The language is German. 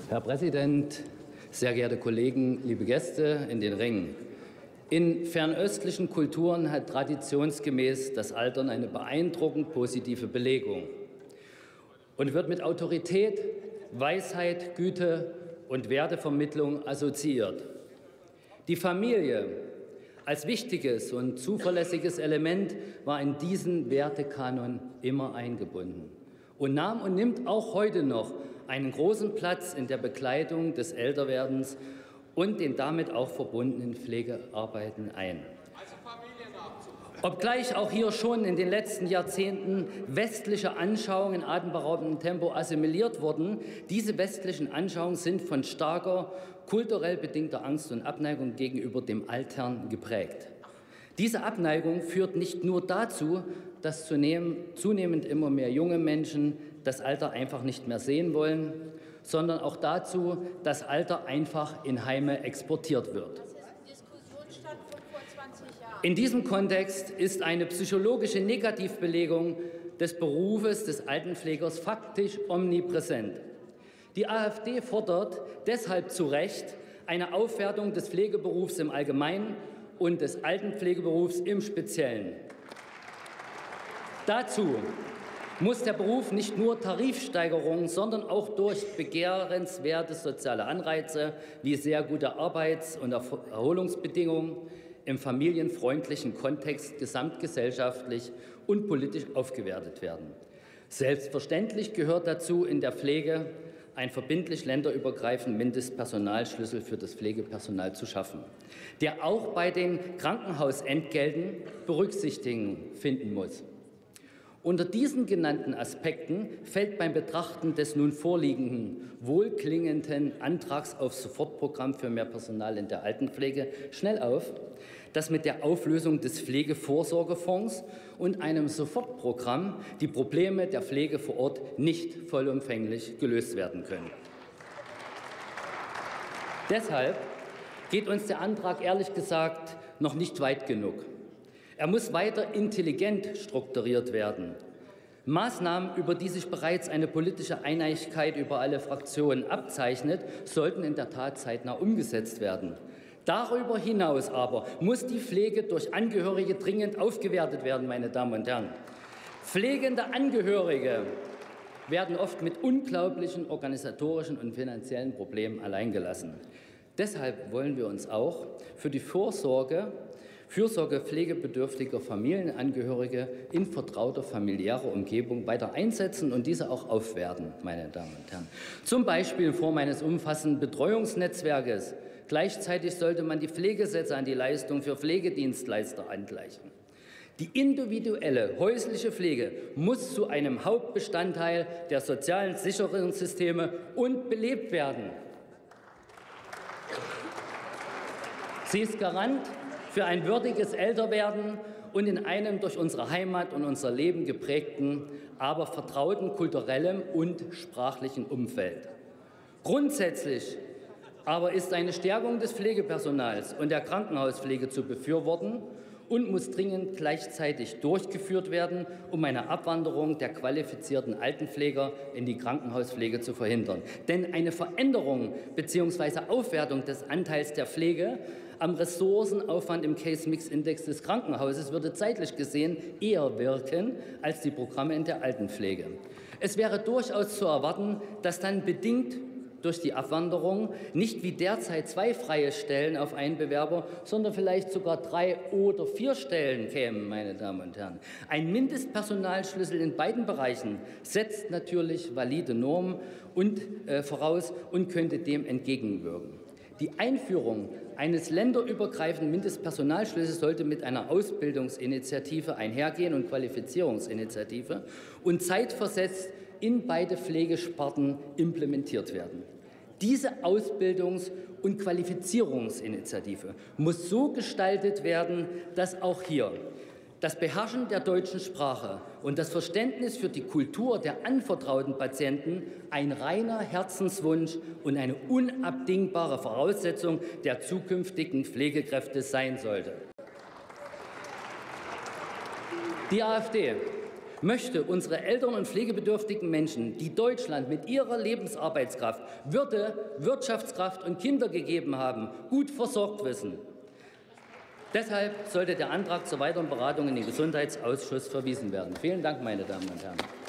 Herr Präsident, sehr geehrte Kollegen, liebe Gäste in den Rängen! In fernöstlichen Kulturen hat traditionsgemäß das Altern eine beeindruckend positive Belegung und wird mit Autorität, Weisheit, Güte und Wertevermittlung assoziiert. Die Familie als wichtiges und zuverlässiges Element war in diesen Wertekanon immer eingebunden und nahm und nimmt auch heute noch einen großen Platz in der Begleitung des Älterwerdens und den damit auch verbundenen Pflegearbeiten ein. Obgleich auch hier schon in den letzten Jahrzehnten westliche Anschauungen in atemberaubendem Tempo assimiliert wurden, diese westlichen Anschauungen sind von starker, kulturell bedingter Angst und Abneigung gegenüber dem Altern geprägt. Diese Abneigung führt nicht nur dazu, dass zunehmend immer mehr junge Menschen das Alter einfach nicht mehr sehen wollen, sondern auch dazu, dass Alter einfach in Heime exportiert wird. In diesem Kontext ist eine psychologische Negativbelegung des Berufes des Altenpflegers faktisch omnipräsent. Die AfD fordert deshalb zu Recht eine Aufwertung des Pflegeberufs im Allgemeinen und des Altenpflegeberufs im Speziellen. Dazu muss der Beruf nicht nur Tarifsteigerungen, sondern auch durch begehrenswerte soziale Anreize wie sehr gute Arbeits- und Erholungsbedingungen im familienfreundlichen Kontext gesamtgesellschaftlich und politisch aufgewertet werden. Selbstverständlich gehört dazu, in der Pflege ein verbindlich länderübergreifender Mindestpersonalschlüssel für das Pflegepersonal zu schaffen, der auch bei den Krankenhausentgelten Berücksichtigung finden muss. Unter diesen genannten Aspekten fällt beim Betrachten des nun vorliegenden, wohlklingenden Antrags auf Sofortprogramm für mehr Personal in der Altenpflege schnell auf, dass mit der Auflösung des Pflegevorsorgefonds und einem Sofortprogramm die Probleme der Pflege vor Ort nicht vollumfänglich gelöst werden können. Deshalb geht uns der Antrag ehrlich gesagt noch nicht weit genug. Er muss weiter intelligent strukturiert werden. Maßnahmen, über die sich bereits eine politische Einigkeit über alle Fraktionen abzeichnet, sollten in der Tat zeitnah umgesetzt werden. Darüber hinaus aber muss die Pflege durch Angehörige dringend aufgewertet werden, meine Damen und Herren. Pflegende Angehörige werden oft mit unglaublichen organisatorischen und finanziellen Problemen alleingelassen. Deshalb wollen wir uns auch für die Fürsorge pflegebedürftiger Familienangehörige in vertrauter familiärer Umgebung weiter einsetzen und diese auch aufwerten, meine Damen und Herren. Zum Beispiel in Form eines umfassenden Betreuungsnetzwerkes. Gleichzeitig sollte man die Pflegesätze an die Leistung für Pflegedienstleister angleichen. Die individuelle häusliche Pflege muss zu einem Hauptbestandteil der sozialen Sicherungssysteme und belebt werden. Sie ist Garant für ein würdiges Älterwerden und in einem durch unsere Heimat und unser Leben geprägten, aber vertrauten kulturellen und sprachlichen Umfeld. Grundsätzlich aber ist eine Stärkung des Pflegepersonals und der Krankenhauspflege zu befürworten und muss dringend gleichzeitig durchgeführt werden, um eine Abwanderung der qualifizierten Altenpfleger in die Krankenhauspflege zu verhindern. Denn eine Veränderung bzw. Aufwertung des Anteils der Pflege am Ressourcenaufwand im Case-Mix-Index des Krankenhauses würde zeitlich gesehen eher wirken als die Programme in der Altenpflege. Es wäre durchaus zu erwarten, dass dann bedingt durch die Abwanderung nicht wie derzeit 2 freie Stellen auf einen Bewerber, sondern vielleicht sogar 3 oder 4 Stellen kämen, meine Damen und Herren. Ein Mindestpersonalschlüssel in beiden Bereichen setzt natürlich valide Normen voraus und könnte dem entgegenwirken. Die Einführung eines länderübergreifenden Mindestpersonalschlüssels sollte mit einer Ausbildungsinitiative einhergehen und Qualifizierungsinitiative und zeitversetzt in beide Pflegesparten implementiert werden. Diese Ausbildungs- und Qualifizierungsinitiative muss so gestaltet werden, dass auch hier das Beherrschen der deutschen Sprache und das Verständnis für die Kultur der anvertrauten Patienten ein reiner Herzenswunsch und eine unabdingbare Voraussetzung der zukünftigen Pflegekräfte sein sollte. Die AfD möchte unsere älteren und pflegebedürftigen Menschen, die Deutschland mit ihrer Lebensarbeitskraft, Würde, Wirtschaftskraft und Kinder gegeben haben, gut versorgt wissen. Deshalb sollte der Antrag zur weiteren Beratung in den Gesundheitsausschuss verwiesen werden. Vielen Dank, meine Damen und Herren.